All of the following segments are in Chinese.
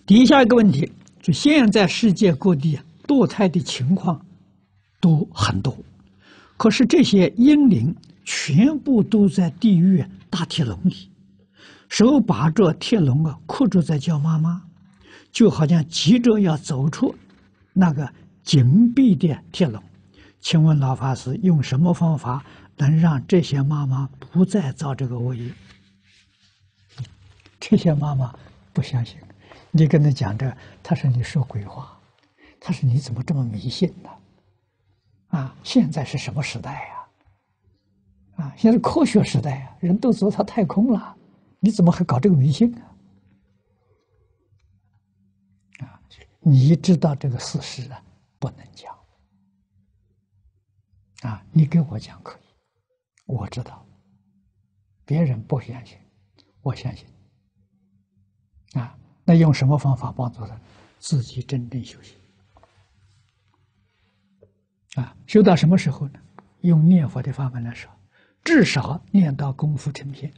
底下一个问题，就现在世界各地堕胎的情况都很多，可是这些婴灵全部都在地狱大铁笼里，手把着铁笼哭着在叫妈妈，就好像急着要走出那个紧闭的铁笼。请问老法师，用什么方法能让这些妈妈不再造这个恶业？这些妈妈不相信，你跟他讲这，他说你说鬼话，他说你怎么这么迷信呢？啊，现在是什么时代呀？啊，现在是科学时代呀，人都走到太空了，你怎么还搞这个迷信呢？啊，你知道这个事实啊，不能讲。啊，你给我讲可以，我知道，别人不相信，我相信。啊，那用什么方法帮助他？自己真正修行。啊，修到什么时候呢？用念佛的法门来说，至少念到功夫成片，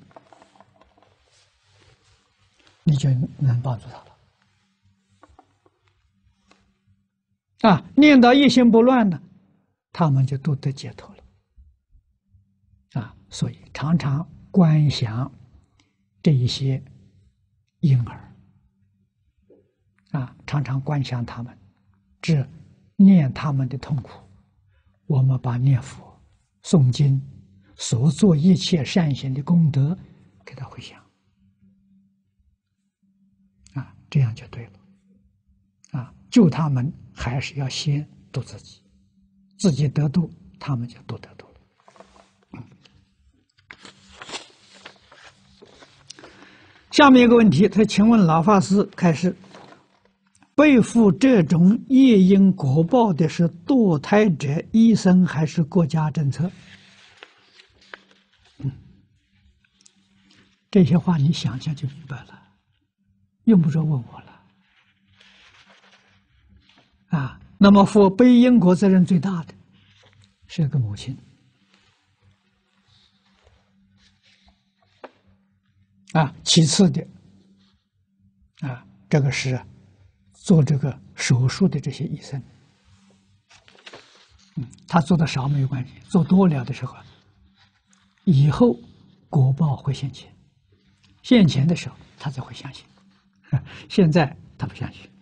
你就能帮助他了。啊，念到一心不乱呢，他们就都得解脱了。啊，所以常常观想这一些婴儿，啊，常常观想他们，只念他们的痛苦，我们把念佛、诵经所做一切善行的功德给他回向，啊，这样就对了。啊，救他们还是要先度自己，自己得度，他们就都得度了。下面一个问题，他请问老法师开示，背负这种业因果报的是堕胎者、医生还是国家政策？这些话你想想就明白了，用不着问我了。啊，那么负背因果责任最大的是个母亲。啊，其次的，啊，这个是做这个手术的这些医生，他做的少没有关系，做多了的时候，以后果报会现前，现前的时候他才会相信，现在他不相信。